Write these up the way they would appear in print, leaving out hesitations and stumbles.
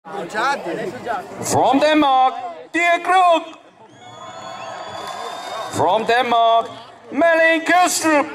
From Denmark, Dirk Krug. From Denmark, Malin Kjellstrup.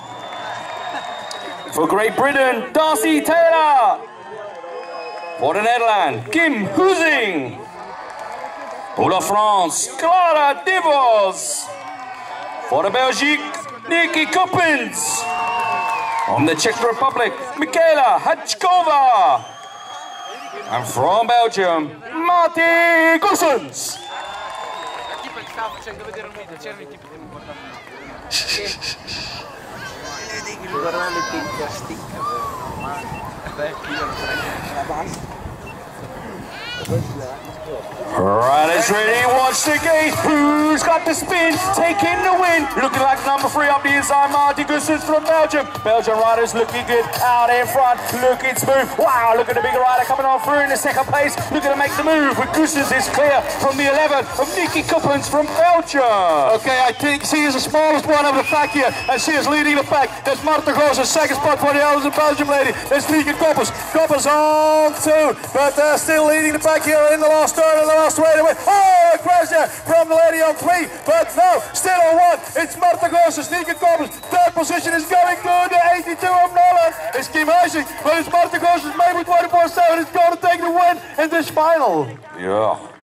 For Great Britain, Darcy Taylor. For the Netherlands, Kim Huizing. For the France, Clara Devos. For the Belgique, Nikki Coppens. From the Czech Republic, Michaela Hachkova. And from Belgium, Marty Goossens. Right, it's ready, watch the gate. Who's got the spin, taking the win? Looking like number 3 up the inside, Marty Goossens from Belgium. Belgian riders looking good out in front, looking smooth. Wow, look at the bigger rider coming on through in the second place. Looking to make the move, but Goossens is clear from the 11 of Nikki Coppens from Belgium. Okay, I think she is the smallest one of the pack here, and she is leading the pack. That's Marta Goossens, second spot for the Elder's Belgium lady. That's Nikki Coppens. Coppens on 2, but still leading the pack here in the last turn and the last straightaway. Oh, a crash there from the lady on 3, but no, still on 1. It's Marta Goossens, Nikki Coppens. Third position is going good. The 82 of Nolan is Kim Huizing, but it's Marta Goossens, maybe 24/7 is going to take the win in this final. Yeah.